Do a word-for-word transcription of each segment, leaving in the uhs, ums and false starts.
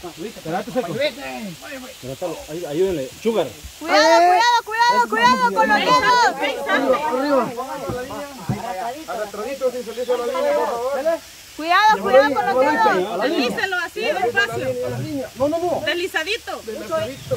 Espérate, seco. Ayúdenle. Sugar. Cuidado, cuidado, cuidado, cuidado con los dedos. Cuidado, cuidado con los dedos. Deslícelo así, despacio. No, no, no. Deslizadito. Deslizadito.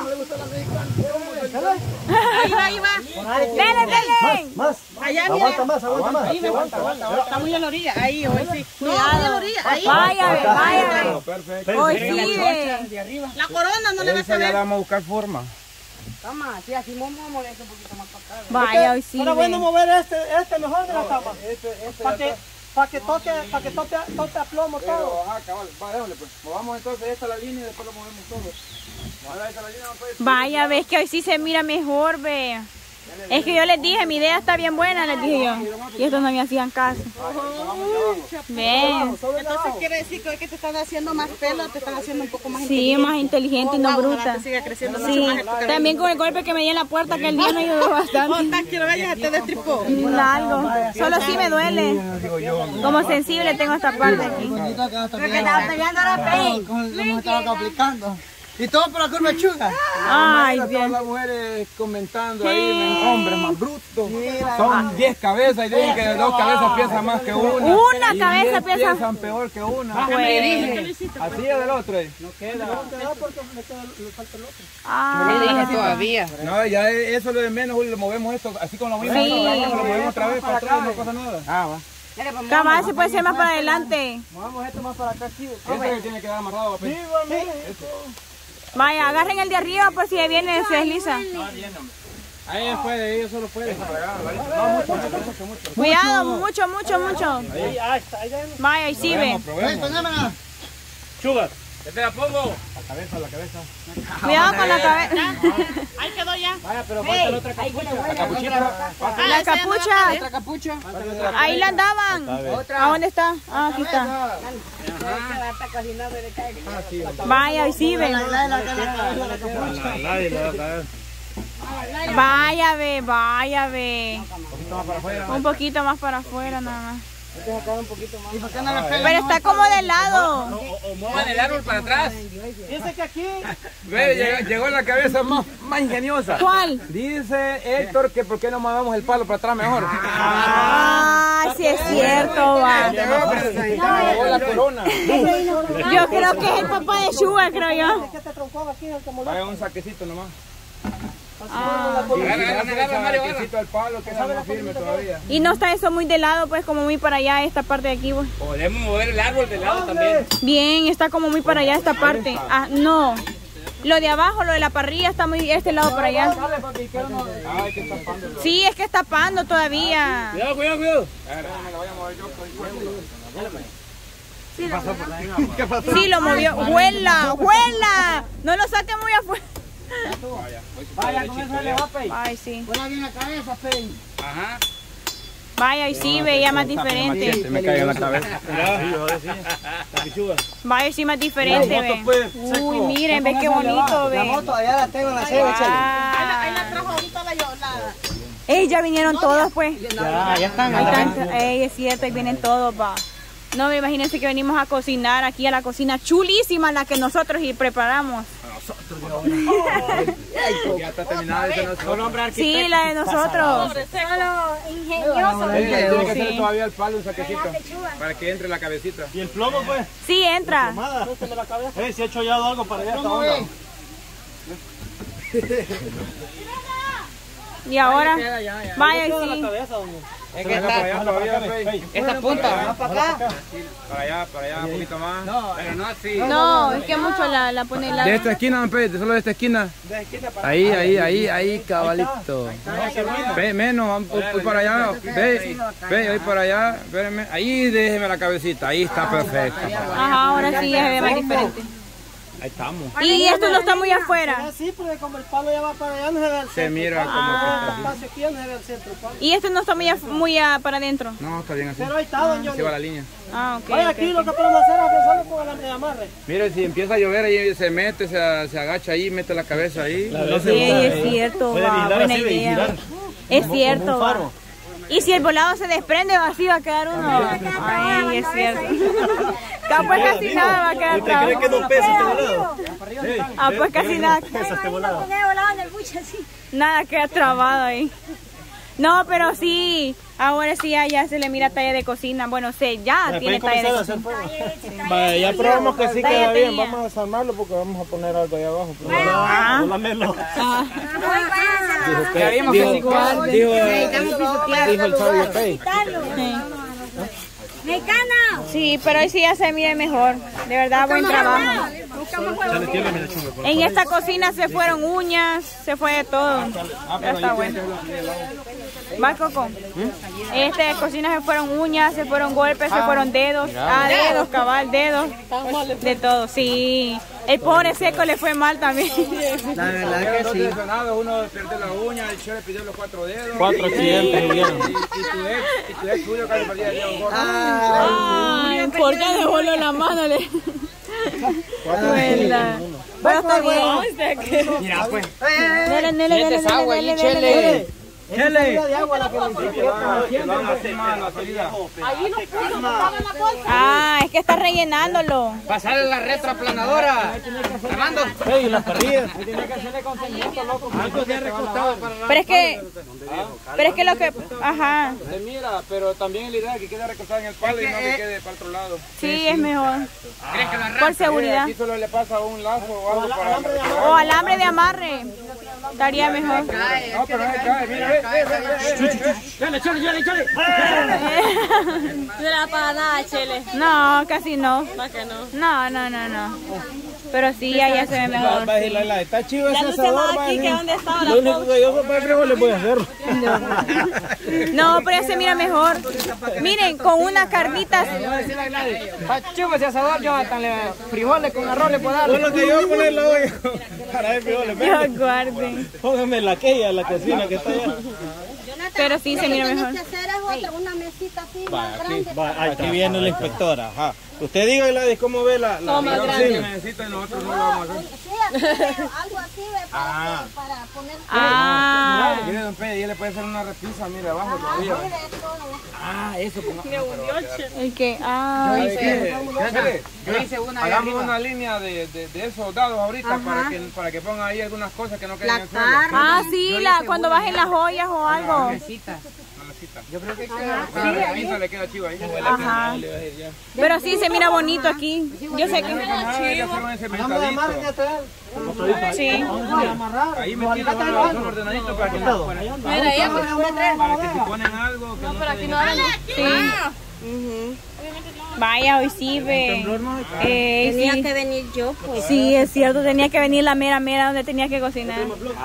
Ahí va, ahí va. Dele, dele. Más. Allá, mira. Aguanta más, aguanta más. Ahí me aguanta, aguanta, aguanta. Está muy a la orilla. Ahí, hoy sí. No, muy a la orilla. Ahí. Vaya, vaya. Perfecto. Hoy sí. La corona no le vas a Esa ya ver. le vamos a buscar forma. Toma, sí, así vamos a mover un poquito más para acá. Vaya, hoy sí. Pero bueno mover este, este mejor de la cama. Este, este Para que, para que toque, para que toque, toque a plomo todo. Pero, ajá, cabal. Va, déjale pues. Movamos entonces esta la línea y después lo movemos todo. Ahora esta la línea no puede... Vaya, ves que hoy sí se mira mejor, ve. Es que yo les dije, mi idea está bien buena, les dije yo. Y estos no me hacían caso. Ven. Entonces quiere decir que hoy que te están haciendo más pelo, te están haciendo un poco más Sí, inteligente. más inteligente y no Wow, ojalá bruta. que siga creciendo mucho Sí, más en tu cabello. también con el golpe que me di en la puerta que el día me ayudó Oh, bastante. está, quiero ver, ya te destripó. Algo. Solo sí me duele. Como sensible tengo esta parte aquí. Y todo por la curva chuga. Ay, Todas bien. las mujeres comentando ahí, hombres más brutos. Son diez cabezas y dicen que dos cabezas piensan más que una. Una Y cabeza diez piensa- piensan peor que una. Pues, Así es del otro. eh. No queda. No queda porque le queda, le falta el otro. ah, todavía. No, ya eso es lo de menos, Julio, lo movemos esto así con lo mismo. Sí. Lo movemos otra vez para atrás y no pasa nada. Ah, va. cabal se puede hacer más para adelante. Movamos esto más para acá, sí. Ese que tiene que dar amarrado, papi. Vaya, agarren el de arriba por si viene se desliza. Ahí puede, ellos solo pueden. No, mucho, mucho, mucho, mucho. Cuidado, mucho, mucho, mucho. Ahí, ahí está, ahí está. Vaya, ahí sí ve. Probemos. Sugar. ¿Qué te la pongo? La cabeza, la cabeza. Cuidado con la cabeza. Ahí quedó ya. Vaya, pero falta la otra capucha. La capuchita. Ah, La esa ya no va a capucha. caber. Otra capucha. Ahí la andaban. ¿A dónde está? Ah, aquí está. Vaya, ahí sí ve. Nadie le va a caer. Vaya, ve, vaya, ve. Un poquito más para afuera nada más. Pero está como de lado. O muevan el árbol para atrás. Dice que aquí. Ve, llegó, llegó la cabeza más, más ingeniosa. ¿Cuál? Dice Héctor que por qué no movemos el palo para atrás mejor. Ah, sí es cierto, va. Llegó la corona. Yo creo que es el papá de Sugar, creo yo. Que este troncón aquí es el que molesta. Vaya un saquecito nomás. Ah. Agarra un saquecito al palo que no firme todavía. Y no está eso muy de lado, pues como muy para allá esta parte de aquí, pues. Podemos mover el árbol de lado también. Bien, está como muy para allá esta parte. Ah, no. Lo de abajo, lo de la parrilla está muy este lado para allá. Ay, que tapando. Sí, es que está tapando todavía. Cuidado, cuidado, cuidado. A ver, me la voy a mover yo. ¿Qué pasó? Sí, lo movió. ¡Huela! ¡Huela! No lo saque muy afuera. Vaya, con eso le va, pey. Ay, sí. Ponla bien la cabeza, pey. Ajá. Vaya, y sí, veía más diferente. Se me cae en la cabeza. Vaya, y sí, más diferente, ve. Uy, miren, ve qué bonito, La ve. moto allá la tengo en la ceba, Chele. Ahí la Ah. trajo ahorita la Yolanda. Ey, ya vinieron todos, pues. Ya, ya están. Ahí están. Ey, es cierto, ahí vienen todos, va. No, me imagínense que venimos a cocinar aquí a la cocina chulísima, la que nosotros y preparamos. Ya está terminada ese nosotros. Sí, la de nosotros. Solo ingenioso. Tiene que hacer Sí. todavía el palo un saquecito para que entre la cabecita. ¿Y el plomo, pues? Sí, entra. Nada. Eh, si he chollado algo para allá hasta ahora. Y ahora, vaya, y Toda la sí. cabeza, doña. Es que está- Para acá, Esta punta. para acá. Para allá, para allá, un poquito más. Pero no así. No, es que mucho la, la pone la... De esta esquina, Pedro, solo de esta esquina. De esquina para Ahí, ahí, ahí, ahí, cabalito. Ve, menos, vamos voy para allá. Ve, ve, voy para allá. Espérenme. Ahí déjeme la cabecita, ahí está perfecta. Ajá, ahora sí ya se ve más diferente. Ahí estamos. Y esto no está muy afuera. así, porque como el palo ya va para allá, no se ve el centro. Se mira como Ah, que está espacio aquí no se ve el centro. palo. Y este no está muy, af- muy ah, para adentro. No, está bien así. Pero ahí está, don Así Johnny. va la línea. Ah, ok. Vaya, ok, aquí ok. lo que podemos hacer es pensarlo con el de amarre. Mire, si empieza a llover ahí se mete, se, se agacha ahí, mete la cabeza ahí. Sí, es cierto, va, buena idea. Es cierto, va. Y si el volado se desprende, así va a quedar uno. Ay, es cierto. Ah, pues casi nada va a quedar trabado. ¿Usted cree que no pesa este volado? Ah, pues casi nada. Pesa este volado. Nada queda trabado ahí. No, pero sí, ahora sí ya, ya se le mira talla de cocina. Bueno, sé, ya tiene talla de cocina. Vaya, ya probamos que sí Talla queda bien. tenía. Vamos a desarmarlo porque vamos a poner algo ahí abajo. Ah. Lámelo. Ah. Ya vimos que es igual. Dijo, dijo el sabio Pei. Sí, pero hoy sí ya se mire mejor. De verdad, buen trabajo. En esta cocina se fueron uñas, se fue de todo. Ya está bueno. ¿Va, Coco? Esta cocina se fueron uñas, se fueron golpes, se fueron dedos. Ah, dedos, cabal, dedos. De todo, sí. El pobre Seco le fue mal también. La verdad que sí. Uno perdió la uña, el Che le pidió los cuatro dedos. Cuatro accidentes Y, hubieron. y, y tu ex, y tu ex tuyo casi perdía el dedo gordo. Ay, ¿por qué dejó la mano? Le... Buena. Pero está bien. Mira, pues. Nele, nele, nele, nele, agua ahí, nele, Chele. nele. Chele. de agua la que Ah, es que está rellenándolo. Pasarle la retroaplanadora. Armando. Y las parrillas. Pero es que, pero es que lo que, ajá, Se mira, pero también la idea es que quede recostada en el palo y no que quede para el otro lado. sí es mejor. Por seguridad. Aquí solo le pasa un lazo o algo para... O alambre de amarre. Estaría mejor. No, pero no se cae, mira, ve, ve, ve, ve. Chale, chale, chale, chale. No le da para nada, Chele. No, casi no. ¿Para que no? No, no, no, no. Pero sí, ya, ya se ve mejor. Va a decir, Laila, está chido ese no se sabor. va va a aquí, que decir. dónde estaba la Lo único que yo sopa de frijoles voy a hacer. No, pero ya se mira mejor. Miren, con unas carnitas. Chivo ese asador, Jonathan, le frijoles con arroz le puedo dar. Bueno, que yo voy a poner la olla para el frijoles. Dios guarde. Póngame la queya, la cocina que está allá. Pero sí se mira mejor. que hacer es otra, una mesita así Va, más aquí, grande. va, aquí viene la inspectora. Ajá. Usted diga, Gladys, ¿cómo ve la, la, la Si cocina? necesita y nosotros no lo vamos a hacer. Sí, así, algo así, ve, para, Ah. que- para poner... Ah, Mire, don Pedro, y él le puede hacer una repisa, mire, abajo todavía. Mire, esto, Ah, eso. el que, ah, Yo hice una Hagamos una línea de, de, de esos dados ahorita para que, para que pongan ahí algunas cosas que no queden en el suelo. ah, sí, la, cuando bajen las joyas o algo. Yo creo que una repisa le queda chiva ahí. Ajá. Pero sí se mira bonito aquí. Yo sé que sí. Ahí metido son ordenaditos para que no para que si ponen algo que no Aquí no hay. Sí. Vaya, hoy sí ve. Eh, Tenía sí. que venir yo, pues. Sí, es cierto, tenía que venir la mera mera donde tenía que cocinar.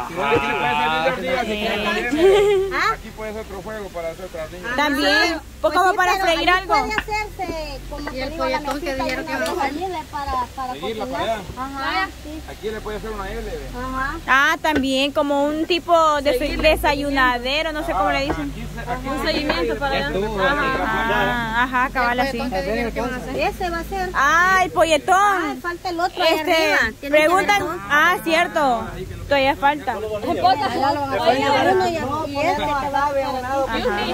Aquí puede ser otro juego para hacer otras niñas. También, pues como para pero freír ahí algo. puede hacerse, como te digo, la mesita y una vez para, para Seguirla para cocinar. allá. Ajá, sí. Aquí le puede hacer una L. ve. Ajá. Ah, también como un tipo de desayunadero, no sé cómo le dicen. Aquí se- aquí Un seguimiento para allá. Ah, ajá, cabal así. Ese va a ser. Ah, el Ah, polletón. falta el otro ahí Este, arriba. Tiene que preguntan, haber dos. ah, cierto, todavía falta. Allá lo van a poner uno y, y este que va a ver un lado.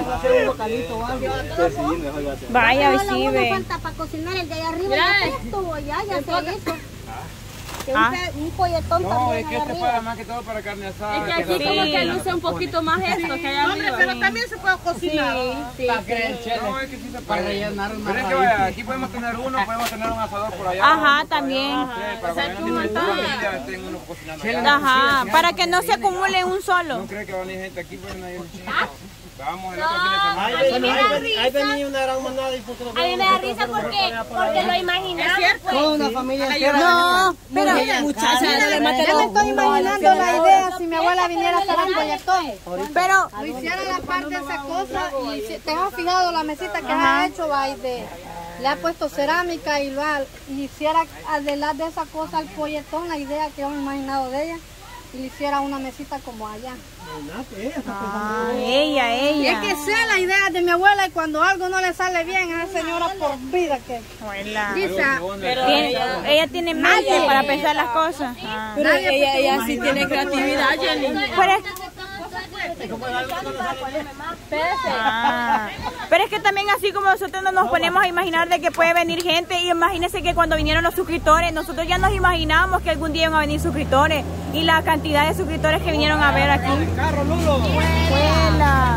Vaya, hoy Solo sí uno ve. falta para cocinar, el de allá arriba Mira, ya estuvo, ya, ya se hizo. Que un, Ah. pe- un polletón No, también es que allá este arriba. para más que todo para carne asada. Es que aquí no- como que luce un poquito más esto que allá arriba. Pero también se puede cocinar. Sí, No, es que sí se puede. Pero es que vaya, aquí podemos tener uno, podemos tener un asador por allá. Ajá, otro por también. allá, sí, para que no familia estén uno cocinando allá. Ajá, para que no se acumule un solo. No creo que va a venir gente aquí, pues nadie. Vamos el otro fin de semana. Ahí venía una gran manada y porque no A mí me da risa porque, porque lo imaginamos. Pues. Toda una familia entera. No, pero Muchacha, no le mate yo me estoy imaginando la idea si mi abuela viniera a hacer un polletón. Pero, Lo hiciera la parte de esa cosa y si te has fijado la mesita que ha hecho, va y de, le ha puesto cerámica y lo ha, y hiciera adelante de esa cosa al polletón, la idea que yo me he imaginado de ella, y le hiciera una mesita como allá. ah, ella, Y es ella. que sea la idea de mi abuela y cuando algo no le sale bien a esa señora por vida que Abuela. dice, Tiene- ella tiene mente para pensar las cosas. Ah. Pero ella, ella sí tiene creatividad, Jenny. Pero es- Ah, pero es que también así como nosotros no nos ponemos a imaginar de que puede venir gente, y imagínense que cuando vinieron los suscriptores, nosotros ya nos imaginábamos que algún día iban a venir suscriptores, y la cantidad de suscriptores que vinieron a ver aquí. Abuela.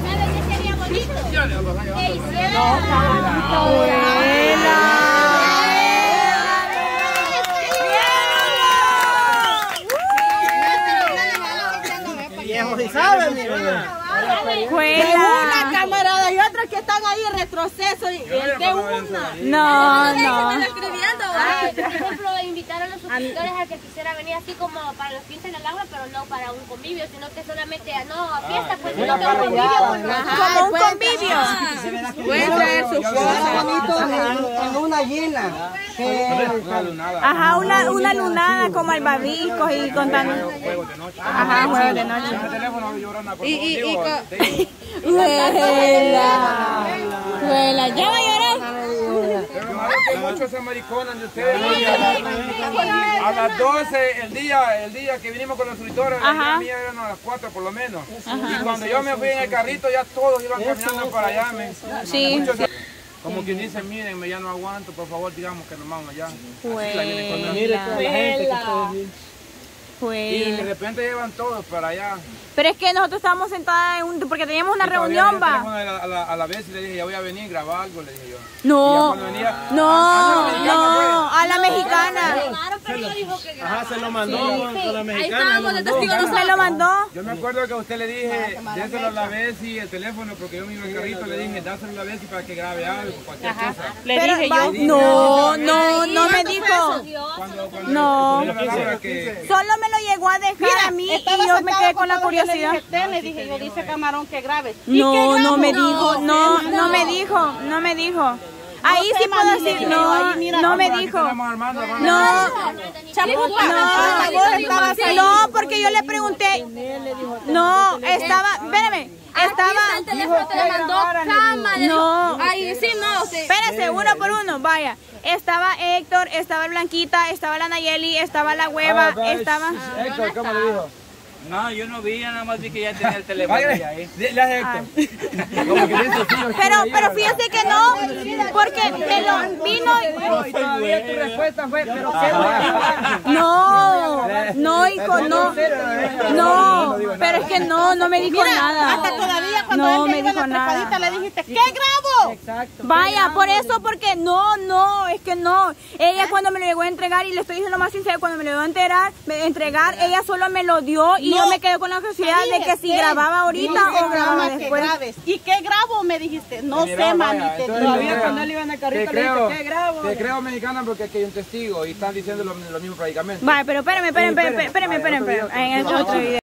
Viejos y saben, mira. Una camarada y otros que están ahí en retroceso y el de una. No, no. Escribiendo, ah, por ejemplo, invitar a los suscriptores a que quisiera venir así como para los quince en el agua, pero no para un convivio, sino que solamente no a fiesta, pues sino que un convivio. Como un convivio. Puede ser su En una llena. Ajá, una, una lunada como albabicos y contando. Ajá, juegos de noche. Y, y, y con... Huela, huela, ya va a llorar. Pero hermano, que muchos se mariconan de ustedes. A las doce, el día, el día que vinimos con los suscriptores, la idea mía eran a las cuatro por lo menos. Y cuando yo me fui en el carrito, ya todos iban caminando para allá. Me, sí. Muchos, como quien dice, mírenme, ya no aguanto, por favor, digamos que nos vamos allá. Huela, Y de repente llevan todos para allá. Pero es que nosotros estábamos sentadas en un, porque teníamos una reunión, va. A la, a, la, a la vez le dije, ya voy a venir, grabar algo, le dije yo. No, venía, no, a, a no, a la mexicana. Ajá, se lo mandó sí, con, sí. con la mexicana. Ahí estábamos de testigos. ¿Usted lo mandó? Yo me acuerdo que a usted le dije, déselo a la Bessie el teléfono, porque yo me iba al carrito, le dije, dáselo a la Bessie para que grabe algo, cualquier Ajá. cosa. Le Pero, dije va, yo. No, no, no me dijo. Cuando, cuando No. que... Solo me lo llegó a dejar a mí y yo me quedé con la curiosidad. Le dije yo, dice Camarón que grabe. No, no me dijo, no, no me dijo, no me dijo. Ahí sí puedo decir, no, no me dijo. No, Chapupa, no, porque yo le pregunté, no, estaba, espérame, estaba, el teléfono te le mandó cámara. no, Ahí sí, no. espérese, uno por uno, vaya. Estaba Héctor, estaba Blanquita, estaba la Nayeli, estaba la Hueva, estaba... Héctor, ¿cómo le dijo? No, yo no vi, nada más vi que ya tenía el teléfono ahí. Le hace Héctor. Como que dice, sí, Pero, pero fíjese que no, porque me lo vino... Todavía tu respuesta fue, pero No, no, hijo, no, no, pero es que no, no me dijo nada. Hasta todavía cuando No él me llegó dijo a la trepadita nada. le dijiste, ¿qué grabo? Exacto. Vaya, por eso, porque no, no, es que no. Ella cuando me lo llegó a entregar, y le estoy diciendo lo más sincero, cuando me lo llegó a enterar, me, entregar, ella solo me lo dio y No. yo me quedé con la curiosidad de que si ¿Qué? grababa ahorita Dije, o grababa "Mamá, que después. grabes". ¿Y qué grabo? Me dijiste, no Mira, sé, vaya, mami. Que entonces, Todavía mira, cuando él iba en el Te carrito le creo, dije, ¿qué grabo? te creo mexicana porque aquí hay un testigo y están diciendo lo, lo mismo prácticamente. Vaya, pero espérame, espérame, espérame, espérame, espérame, espérame, en el otro video.